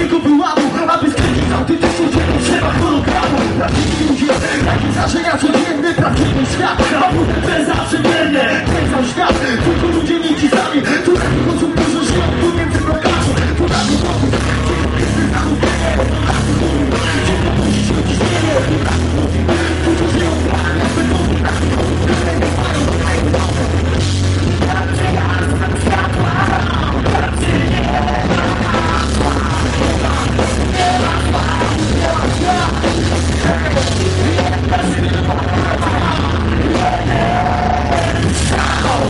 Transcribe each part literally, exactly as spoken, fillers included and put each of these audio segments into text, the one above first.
każdego wyłamu, aby skręcić autentyczność, nie potrzeba hologramu. Prawdziwi ludzie, takie zdarzenia codzienne, prawdziwy świat, a potem bez zawsze mierne, ten sam świat. Tylko ludzie nie ci sami, tu takich osób dużo żyją, tu między blokami. Tu na głowy, gdzie to zachodzenie, to na głowy, gdzie to musi się ciśnienie, tu na głowy, tu to żyją, a bez głowy, na głowy, które nie mają do tego domu. Prawdzie jasna światła, prawdzie nie ma hasła, nie ma, nie ma zła, nie ma zła. Jedna żywa, jeden strzał.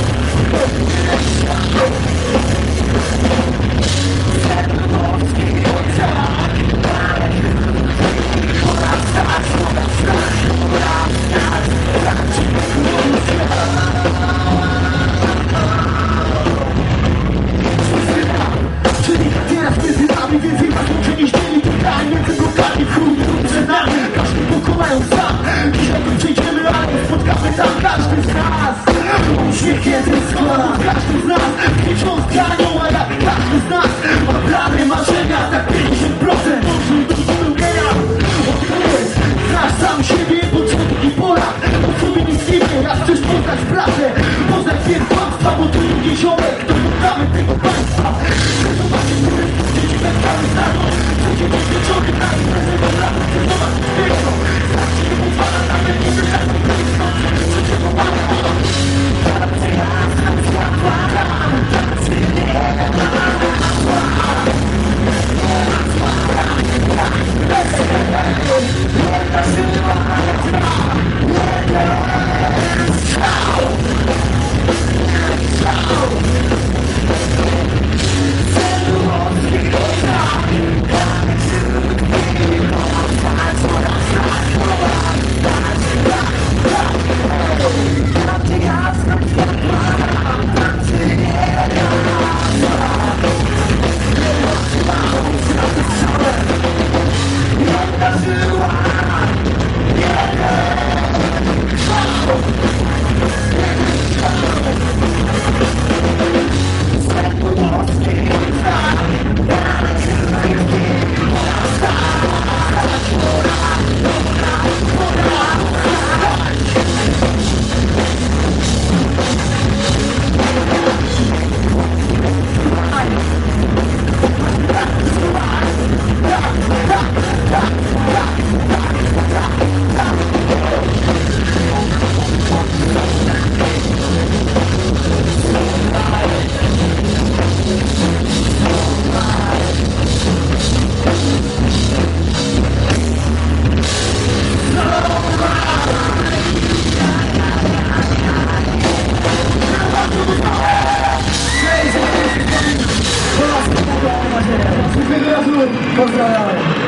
Czyli teraz między nami więcej was może niż dzieli tutaj między blokami w chuj przed nami. Każdy pokonają sam. Dzisiaj tu przejdziemy, ale nie spotkamy tam każdy z nas. Uśmiech jeden składa każdy z nas. Wciąż ganią, a jak każdy z nas ma plany, marzenia, tak pięćdziesiąt procent może do spełnienia. Odpowiedz, znasz sam siebie, początek i pora. O sobie nic nie wie, jak chcesz poznać prawdę, poznać wiek kłamstwa, bo to drugi ziomek, to poznamy tego państwa. Chcę zobaczyć, który dzieci wędkamy znaną. Będzie bezpieczony na imprezę do pracy, chcę zobaczyć piękno. Znać się nie pozwala, nawet nie wyszedł piękno. Chcę pomaga. Prawdzie jasna światła, prawdzie nie ma hasła. Nie ma zła, jedna żyła, jeden strzał. Strzał. Celu ludzkiego trafi, ale wśród nich rozwać oraz prawdzie jasna światła, prawdzie nie ma hasła. Jedna żyła, jeden strzał. Celu ludzkiego trafi, ale wśród nich rozwać Pozdrawiam.